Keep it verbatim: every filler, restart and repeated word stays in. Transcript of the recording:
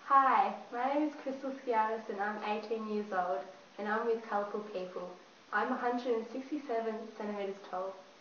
Hi, my name is Crystal Skianis and I'm eighteen years old and I'm with Colourful People. I'm one hundred sixty-seven centimetres tall.